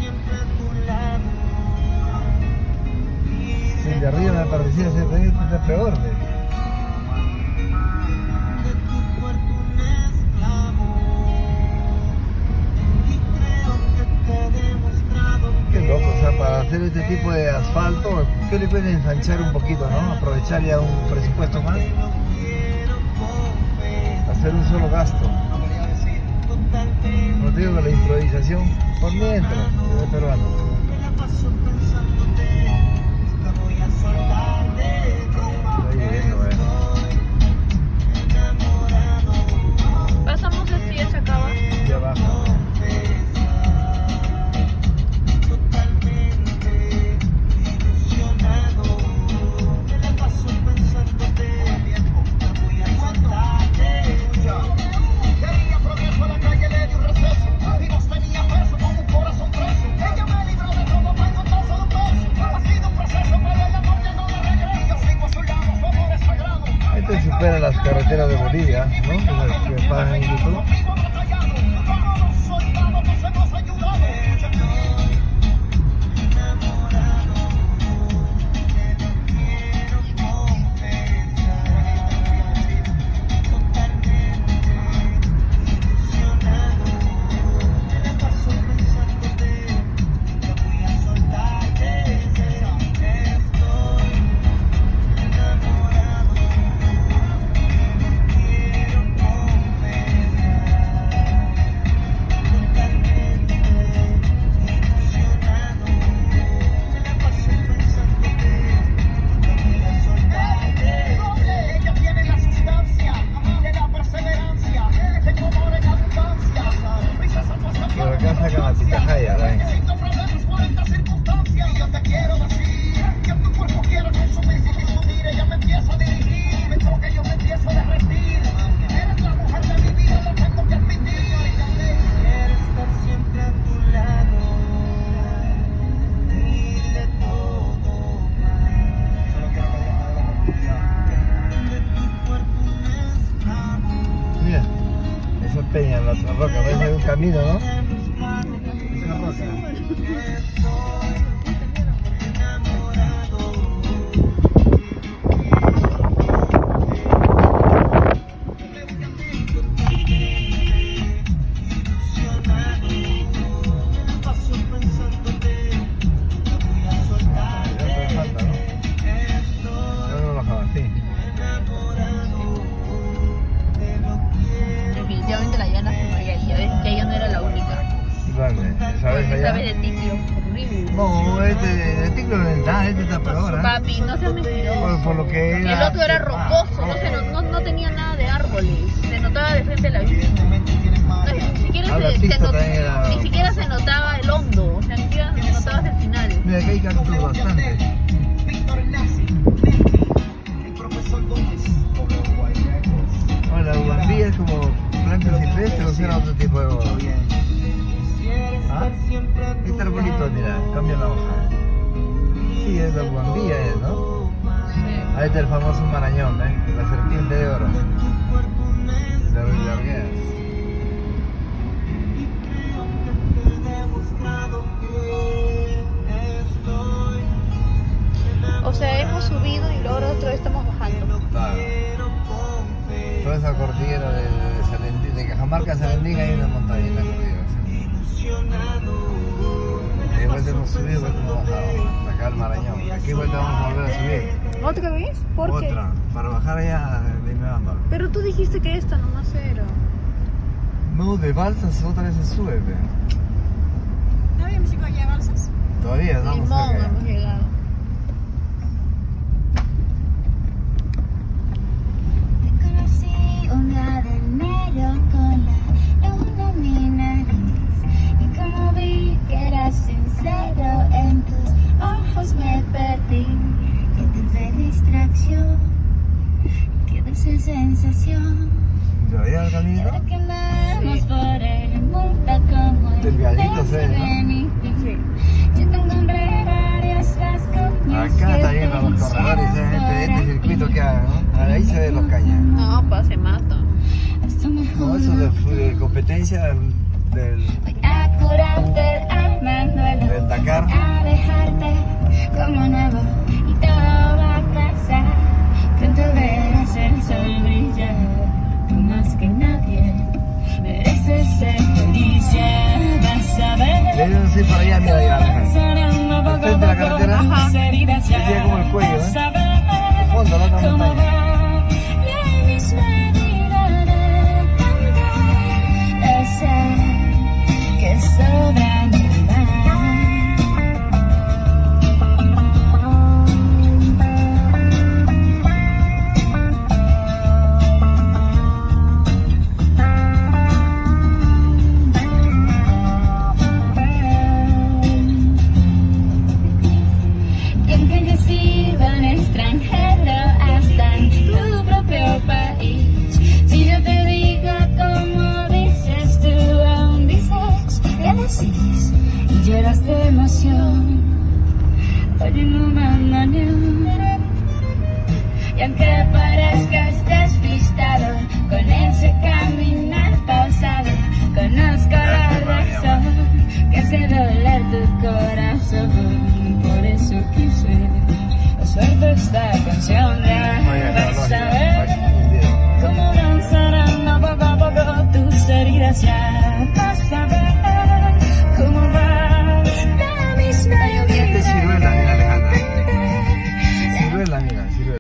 Sí, de arriba me parecía ser peor. Qué loco, o sea, para hacer este tipo de asfalto, ¿qué le pueden ensanchar un poquito, no? Aprovechar ya un presupuesto más. Hacer un solo gasto. No te digo que la improvisación por mientras, desde peruano. Pasamos esto y ya se acaba. Ya baja. Este supera las carreteras de Bolivia, ¿no? Las que pasan en YouTube. Peña, la roca, parece un camino, ¿no? Esa roca. ¿Sabes de ticlo? Horrible. No, de ticlo no está, este está peor. Papi, no seas mentiroso. Por lo que era... El otro era rocoso, no tenía nada de árboles. Se notaba de frente la vista. Ni siquiera se notaba el hondo, o sea, ni siquiera se notaba hasta el final. Mira, aquí hay cantos bastante. Bueno, la guambilla es como planta silvestre o será otro tipo de... ¿Ah? Este arbolito, mira, cambia la hoja. Sí, es la guambilla, ¿no? Sí. Ahí está el famoso marañón, ¿eh? La serpiente de oro. Las largueras. O sea, hemos subido y luego otra vez estamos bajando. Claro. Toda esa cordillera de Cajamarca a Sarandí hay una montaña en la cordillera. Ahí vuelta hemos subido, vuelta hemos bajado. Acá al Marañón. Aquí vuelta vamos a volver a subir. ¿Otra vez? ¿Por qué? Otra, para bajar allá de Imebamba. Pero tú dijiste que esta nomás era. No, de Balsas otra vez se sube, pero... ¿No habíamos llegado ya a Balsas? Todavía estamos cerca. Hemos llegado. Sincero en tus ojos me perdí. Qué dulce distracción, qué dulce sensación. ¿Todavía el camino? Sí. Por el mundo como delgadito se ve, ¿no? Sí. Yo tengo varias las acá está lleno los corredores, este circuito que haga, ¿no? Ahí se ven los cañas. No, pa, se mata. No, eso de competencia del... Voy a curarte el alma, no el yo no sé para allá, mira allá. Al frente de la carretera, decía como el cuello, al fondo, la otra montaña. Lloras de emoción, oye no me engañó. Y aunque parezcas despistado, con ese caminar pausado, conozco la razón que hace doler tu corazón. Por eso quise hacerte esta canción para saber cómo danzarán poco a poco tus heridas ya.